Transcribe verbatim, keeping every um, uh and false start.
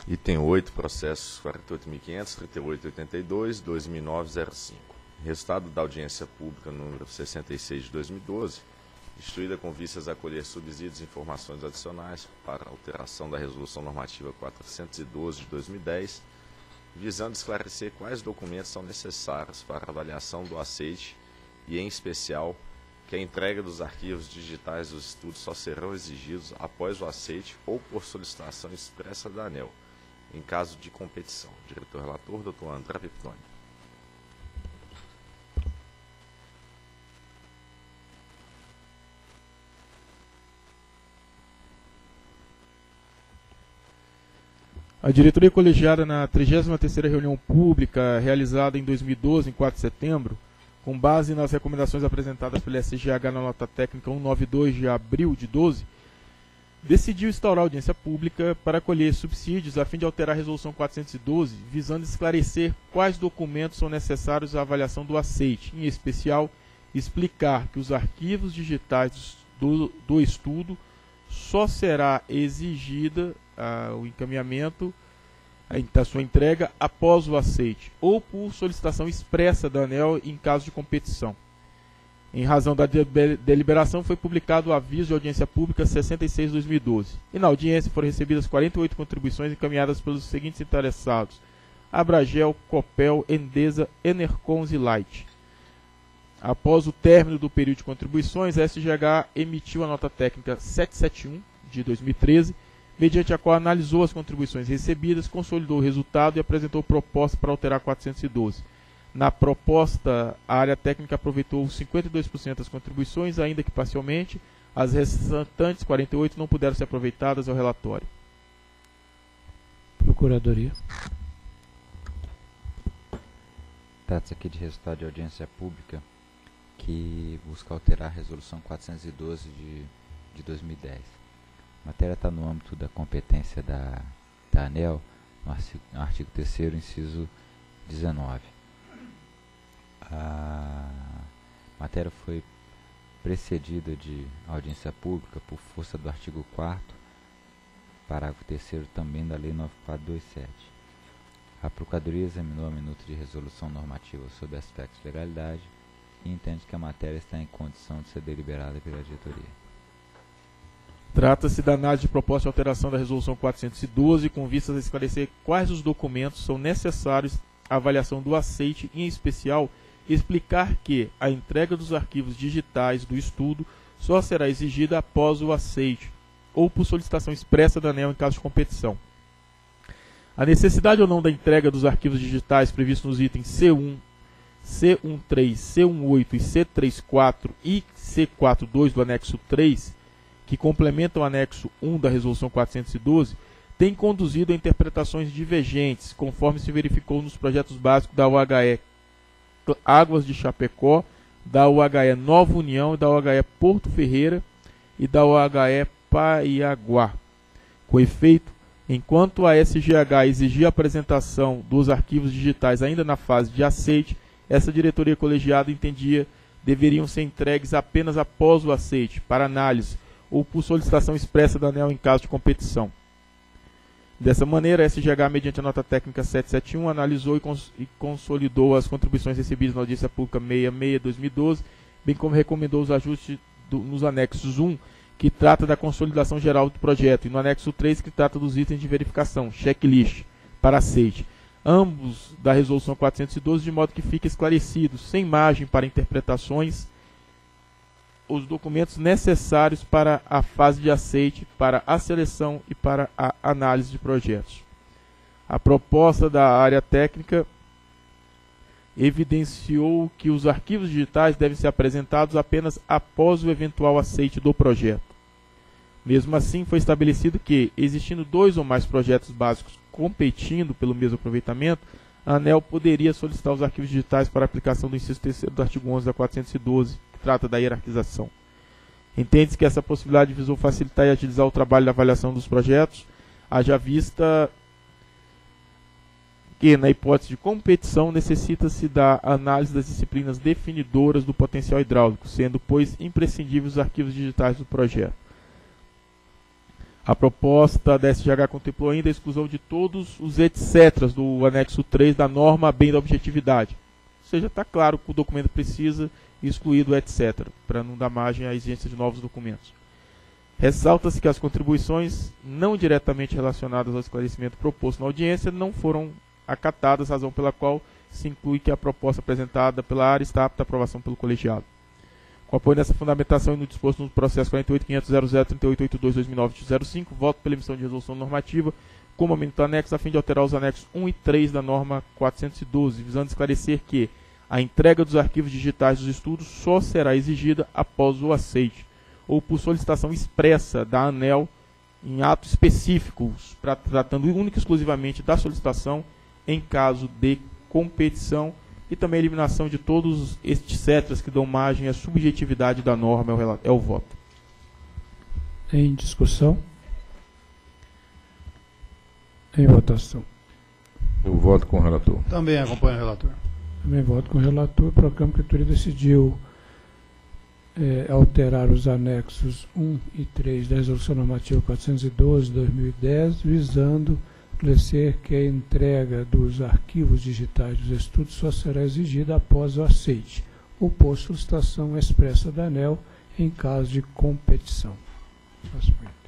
Item oito, processos quarenta e oito mil quinhentos, trinta e oito, oitenta e dois, dois mil e nove, zero cinco. Resultado da audiência pública número sessenta e seis de dois mil e doze, instruída com vistas a acolher subsídios e informações adicionais para alteração da Resolução Normativa quatrocentos e doze de dois mil e dez, visando esclarecer quais documentos são necessários para a avaliação do aceite e, em especial, que a entrega dos arquivos digitais dos estudos só serão exigidos após o aceite ou por solicitação expressa da ANEEL, em caso de competição. Diretor-relator, doutor André Piptoni. A diretoria colegiada na trigésima terceira reunião pública realizada em dois mil e doze, em quatro de setembro, com base nas recomendações apresentadas pela S G H na nota técnica cento e noventa e dois de abril de doze, decidiu instaurar audiência pública para acolher subsídios a fim de alterar a Resolução quatrocentos e doze, visando esclarecer quais documentos são necessários à avaliação do aceite, em especial, explicar que os arquivos digitais do, do estudo só será exigida ah, o encaminhamento da sua entrega após o aceite ou por solicitação expressa da ANEEL em caso de competição. Em razão da deliberação, foi publicado o aviso de audiência pública sessenta e seis de dois mil e doze. E na audiência foram recebidas quarenta e oito contribuições encaminhadas pelos seguintes interessados: Abragel, Copel, Endesa, Enercons e Light. Após o término do período de contribuições, a S G H emitiu a nota técnica setecentos e setenta e um de dois mil e treze, mediante a qual analisou as contribuições recebidas, consolidou o resultado e apresentou proposta para alterar quatrocentos e doze. Na proposta, a área técnica aproveitou cinquenta e dois por cento das contribuições, ainda que parcialmente. As restantes quarenta e oito não puderam ser aproveitadas ao relatório. Procuradoria. Trata-se aqui de resultado de audiência pública que busca alterar a Resolução quatrocentos e doze de, de dois mil e dez. A matéria está no âmbito da competência da, da ANEEL, no artigo, no artigo terceiro, inciso dezenove. A matéria foi precedida de audiência pública por força do artigo quarto, parágrafo terceiro também da Lei nove mil quatrocentos e vinte e sete. A Procuradoria examinou a minuta de resolução normativa sobre aspectos de legalidade e entende que a matéria está em condição de ser deliberada pela diretoria. Trata-se da análise de proposta de alteração da Resolução quatrocentos e doze, com vistas a esclarecer quais os documentos são necessários à avaliação do aceite, e, em especial, explicar que a entrega dos arquivos digitais do estudo só será exigida após o aceite ou por solicitação expressa da ANEEL em caso de competição. A necessidade ou não da entrega dos arquivos digitais previstos nos itens C um, C treze, C dezoito e C trinta e quatro e C quarenta e dois do anexo três, que complementam o anexo um da Resolução quatrocentos e doze, tem conduzido a interpretações divergentes, conforme se verificou nos projetos básicos da U H E Águas de Chapecó, da U H E Nova União, da U H E Porto Ferreira e da U H E Paiaguá. Com efeito, enquanto a S G H exigia a apresentação dos arquivos digitais ainda na fase de aceite, essa diretoria colegiada entendia deveriam ser entregues apenas após o aceite, para análise ou por solicitação expressa da ANEEL em caso de competição. Dessa maneira, a S G H, mediante a nota técnica setecentos e setenta e um, analisou e, cons e consolidou as contribuições recebidas na audiência pública sessenta e seis de dois mil e doze, bem como recomendou os ajustes do, nos anexos um, que trata da consolidação geral do projeto, e no anexo três, que trata dos itens de verificação, checklist, para aceite, ambos da Resolução quatrocentos e doze, de modo que fique esclarecido, sem margem para interpretações, os documentos necessários para a fase de aceite, para a seleção e para a análise de projetos. A proposta da área técnica evidenciou que os arquivos digitais devem ser apresentados apenas após o eventual aceite do projeto. Mesmo assim, foi estabelecido que, existindo dois ou mais projetos básicos competindo pelo mesmo aproveitamento, a ANEEL poderia solicitar os arquivos digitais para aplicação do inciso terceiro do artigo onze da quatrocentos e doze, que trata da hierarquização. Entende-se que essa possibilidade visou facilitar e agilizar o trabalho de avaliação dos projetos, haja vista que, na hipótese de competição, necessita-se da análise das disciplinas definidoras do potencial hidráulico, sendo, pois, imprescindíveis os arquivos digitais do projeto. A proposta da S G H contemplou ainda a exclusão de todos os etcéteras do anexo três da norma bem da objetividade. Ou seja, está claro que o documento precisa excluir do etcétera, para não dar margem à exigência de novos documentos. Ressalta-se que as contribuições não diretamente relacionadas ao esclarecimento proposto na audiência não foram acatadas, razão pela qual se inclui que a proposta apresentada pela área está apta à aprovação pelo colegiado. Com apoio nessa fundamentação e no disposto no processo quarenta e oito ponto quinhentos ponto zero zero três oito oito dois barra dois mil e nove ponto zero cinco, voto pela emissão de resolução normativa como minuto anexo a fim de alterar os anexos um e três da norma quatrocentos e doze, visando esclarecer que a entrega dos arquivos digitais dos estudos só será exigida após o aceite ou por solicitação expressa da ANEEL em ato específico, pra, tratando única e exclusivamente da solicitação em caso de competição, e também a eliminação de todos estes cetras que dão margem à subjetividade da norma é o, é o voto. Em discussão? Em votação. Eu voto com o relator. Também acompanho o relator. Também voto com o relator. Proclamo que a diretoria decidiu é, alterar os anexos um e três da Resolução Normativa quatrocentos e doze de dois mil e dez, visando esclarecer que a entrega dos arquivos digitais dos estudos só será exigida após o aceite ou por solicitação expressa da ANEEL em caso de competição. Próximo.